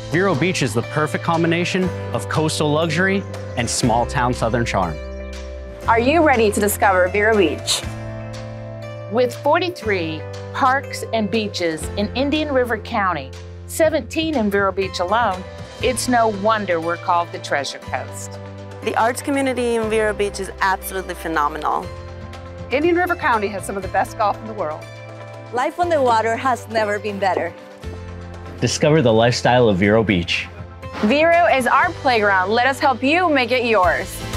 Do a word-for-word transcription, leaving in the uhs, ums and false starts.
Vero Beach is the perfect combination of coastal luxury and small-town southern charm. Are you ready to discover Vero Beach? With forty-three parks and beaches in Indian River County, seventeen in Vero Beach alone, it's no wonder we're called the Treasure Coast. The arts community in Vero Beach is absolutely phenomenal. Indian River County has some of the best golf in the world. Life on the water has never been better. Discover the lifestyle of Vero Beach. Vero is our playground. Let us help you make it yours.